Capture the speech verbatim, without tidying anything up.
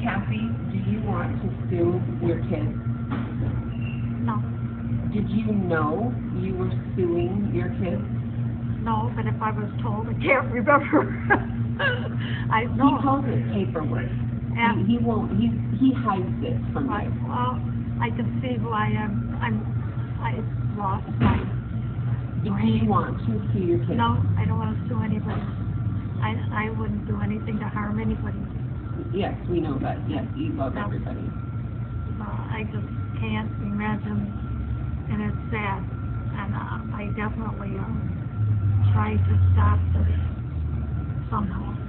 Kathy, do you want to sue your kids? No. Did you know you were suing your kids? No, but if I was told, I can't remember. I know. He calls it paperwork. Yeah. He, he won't, he, he hides it from Right. you. Well, I can see why I'm, I'm, I lost my Do you want to sue your kids? No, I don't want to sue anybody. I, I wouldn't do anything to harm anybody. Yes, we know that. Yes, you love No. everybody. Uh, I just can't imagine, and it's sad. And uh, I definitely uh, try to stop this somehow.